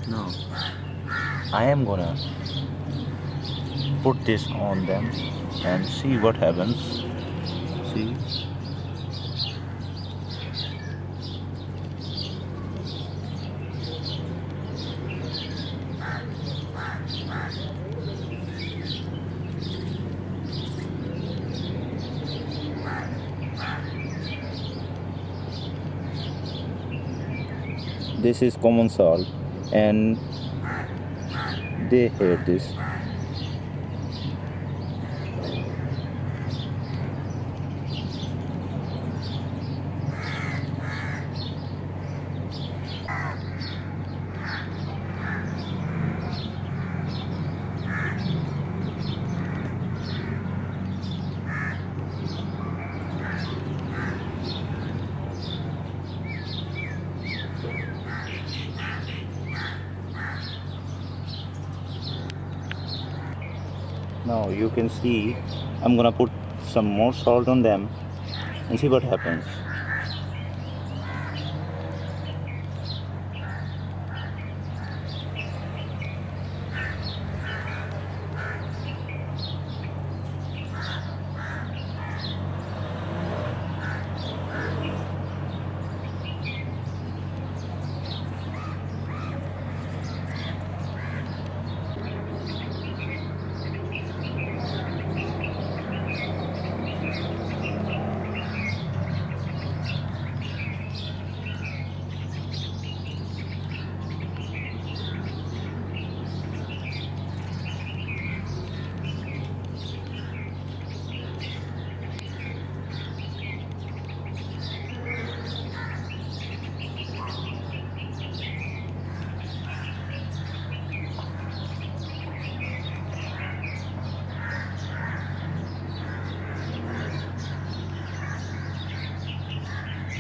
Now I am gonna put this on them and see what happens. See, this is common salt and they hate this. Now you can see I'm gonna put some more salt on them and see what happens.